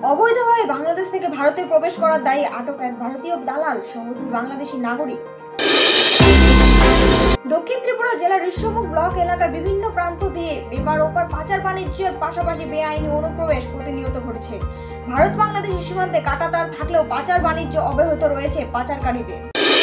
অবৈধভাবে বাংলাদেশ থেকে ভারতে প্রবেশ করার দায়ে আটক এক ভারতীয় দালাল সহ দুই বাংলাদেশি নাগরিক। দক্ষিণ ত্রিপুরা জেলার ঋষ্যমুখ ব্লক এলাকার বিভিন্ন প্রান্ত দিয়ে এবার ওপার পাচার বাণিজ্যের পাশাপাশি বেআইনি অনুপ্রবেশ প্রতিনিয়ত ঘটছে। ভারত বাংলাদেশ সীমান্তে কাঁটাতার থাকলেও পাচার বাণিজ্য অব্যাহত রয়েছে পাচারকারীদের।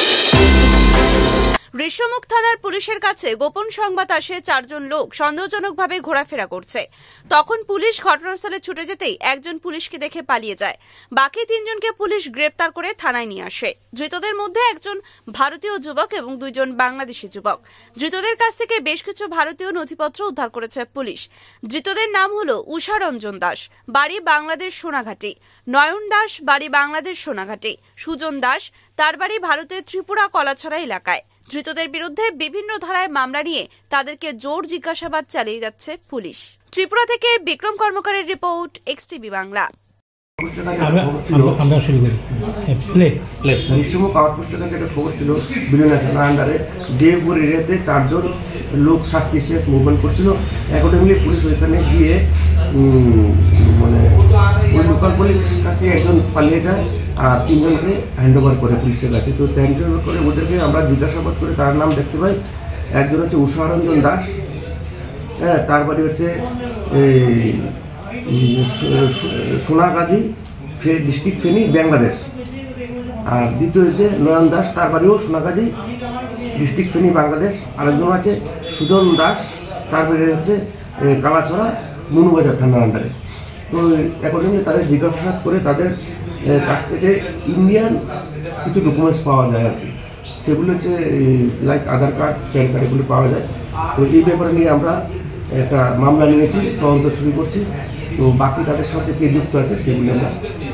ঋষ্যমুখ থানার পুলিশের কাছে গোপন সংবাদ আসে 4 জন লোক সন্দেহজনকভাবে ঘোরাফেরা করছে। তখন পুলিশ ঘটনাস্থলে ছুটে যেতেই একজন পুলিশকে দেখে পালিয়ে যায়। বাকি 3 জনকে পুলিশ গ্রেপ্তার করে থানায় নিয়ে আসে। ধৃতদের মধ্যে একজন ভারতীয় যুবক এবং 2 জন বাংলাদেশি যুবক। ধৃতদের কাছ থেকে বেশ কিছু ভারতীয় নথিপত্র উদ্ধার করেছে পুলিশ। ধৃতদের নাম হলো উষা রঞ্জন দাস, বাড়ি বাংলাদেশ সোনাঘাটি; নয়ন দাস, বাড়ি বাংলাদেশ সোনাঘাটি; সুজন দাস, তার বাড়ি ভারতের ত্রিপুরা কলাছড়া এলাকায়। ধৃতদের বিরুদ্ধে বিভিন্ন ধারায় মামলা নিয়ে তাদেরকে জোর জিজ্ঞাসাবাদ চালিয়ে যাচ্ছে পুলিশ। ত্রিপুরা থেকে বিক্রম কর্মকারের রিপোর্ট, এক্সটিভি বাংলা। ঋষ্যমুখ আউটপোস্টের কাছে একটা খবর ছিল, বিলিয়ন থানার আন্ডারে দেবপুর এরিয়াতে 4 জন লোক সাসপিসিয়াস মুভমেন্ট করছিল। অ্যাকর্ডিংলি পুলিশ ওইখানে গিয়ে মানে ওই লোকাল পুলিশ কাছ থেকে একজন পালিয়ে যায় আর 3 জনকে হ্যান্ড ওভার করে পুলিশের কাছে। তো হ্যান্ড ওভার করে ওদেরকে আমরা জিজ্ঞাসাবাদ করে তার নাম দেখতে পাই। একজন হচ্ছে উষা রঞ্জন দাস, হ্যাঁ, তার বাড়ি হচ্ছে সোনাগাজী, ডিস্ট্রিক্ট ফেনী, বাংলাদেশ। আর দ্বিতীয় হচ্ছে নয়ন দাস, তার বাড়িও সোনাগাজী, ডিস্ট্রিক্ট ফেনী, বাংলাদেশ। আরেকজন আছে সুজন দাস, তার বাড়ি হচ্ছে কালাছড়া, মনুবাজার থানার আন্ডারে। তো অ্যাকর্ডিংলি তাদের জিজ্ঞাসাবাদ করে তাদের কাছ থেকে ইন্ডিয়ান কিছু ডকুমেন্টস পাওয়া যায় আর কি। সেগুলো হচ্ছে like Aadhaar card, PAN card, এগুলো পাওয়া যায়। তো এই ব্যাপারে নিয়ে আমরা একটা মামলা নিয়েছি, তদন্ত শুরু করছি। তো বাকি তাদের সাথে কে যুক্ত আছে সেগুলো আমরা